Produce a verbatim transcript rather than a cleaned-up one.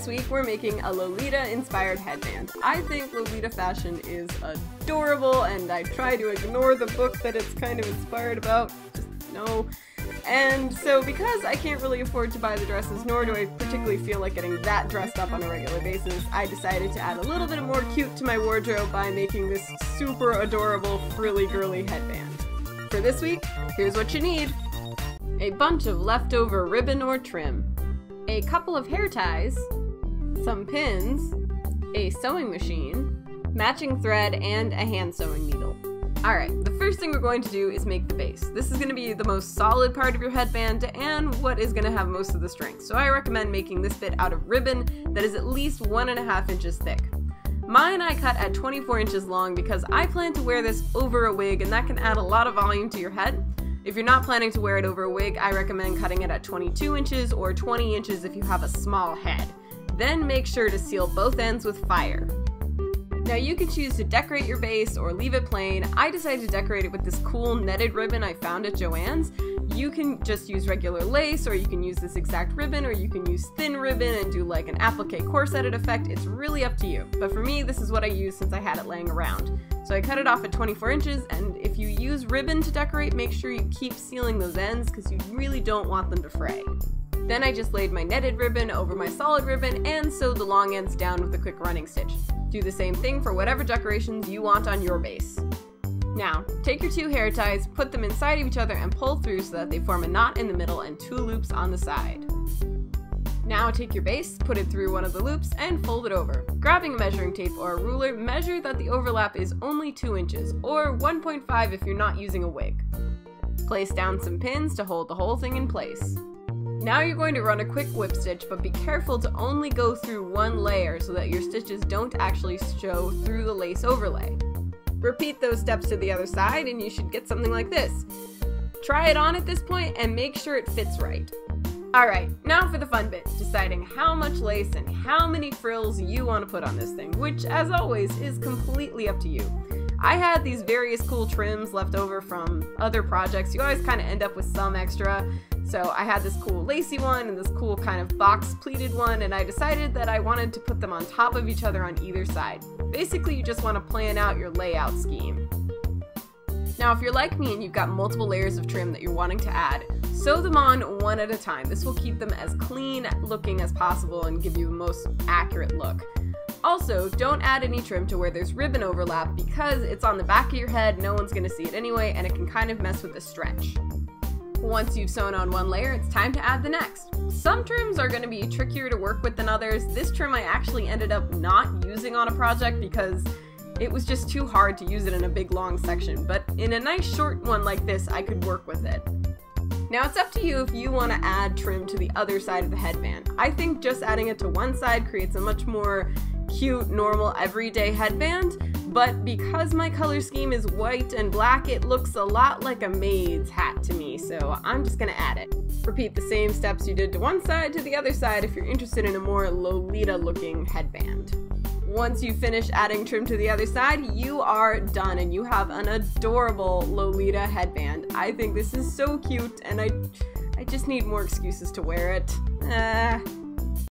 week we're making a Lolita-inspired headband. I think Lolita fashion is adorable, and I try to ignore the book that it's kind of inspired about. Just no. And so because I can't really afford to buy the dresses, nor do I particularly feel like getting that dressed up on a regular basis, I decided to add a little bit more cute to my wardrobe by making this super adorable frilly girly headband. For this week, here's what you need. A bunch of leftover ribbon or trim, a couple of hair ties, some pins, a sewing machine, matching thread, and a hand sewing needle. Alright, the first thing we're going to do is make the base. This is going to be the most solid part of your headband and what is going to have most of the strength, so I recommend making this bit out of ribbon that is at least one and a half inches thick. Mine I cut at twenty-four inches long because I plan to wear this over a wig, and that can add a lot of volume to your head. If you're not planning to wear it over a wig, I recommend cutting it at twenty-two inches or twenty inches if you have a small head. Then make sure to seal both ends with fire. Now you can choose to decorate your base or leave it plain. I decided to decorate it with this cool netted ribbon I found at Joann's. You can just use regular lace, or you can use this exact ribbon, or you can use thin ribbon and do like an applique corseted effect. It's really up to you. But for me, this is what I used since I had it laying around. So I cut it off at twenty-four inches, and if you use ribbon to decorate, make sure you keep sealing those ends because you really don't want them to fray. Then I just laid my netted ribbon over my solid ribbon and sewed the long ends down with a quick running stitch. Do the same thing for whatever decorations you want on your base. Now, take your two hair ties, put them inside of each other and pull through so that they form a knot in the middle and two loops on the side. Now take your base, put it through one of the loops, and fold it over. Grabbing a measuring tape or a ruler, measure that the overlap is only two inches, or one point five if you're not using a wig. Place down some pins to hold the whole thing in place. Now you're going to run a quick whip stitch, but be careful to only go through one layer so that your stitches don't actually show through the lace overlay. Repeat those steps to the other side and you should get something like this. Try it on at this point and make sure it fits right. Alright, now for the fun bit, deciding how much lace and how many frills you want to put on this thing, which as always is completely up to you. I had these various cool trims left over from other projects. You always kind of end up with some extra. So I had this cool lacy one and this cool kind of box pleated one, and I decided that I wanted to put them on top of each other on either side. Basically, you just want to plan out your layout scheme. Now, if you're like me and you've got multiple layers of trim that you're wanting to add, sew them on one at a time. This will keep them as clean looking as possible and give you the most accurate look. Also, don't add any trim to where there's ribbon overlap because it's on the back of your head, no one's going to see it anyway, and it can kind of mess with the stretch. Once you've sewn on one layer, it's time to add the next. Some trims are going to be trickier to work with than others. This trim I actually ended up not using on a project because it was just too hard to use it in a big long section, but in a nice short one like this, I could work with it. Now it's up to you if you want to add trim to the other side of the headband. I think just adding it to one side creates a much more cute, normal, everyday headband, but because my color scheme is white and black, it looks a lot like a maid's hat to me, so I'm just gonna add it. Repeat the same steps you did to one side to the other side if you're interested in a more Lolita looking headband. Once you finish adding trim to the other side, you are done and you have an adorable Lolita headband. I think this is so cute and I, I just need more excuses to wear it. Uh,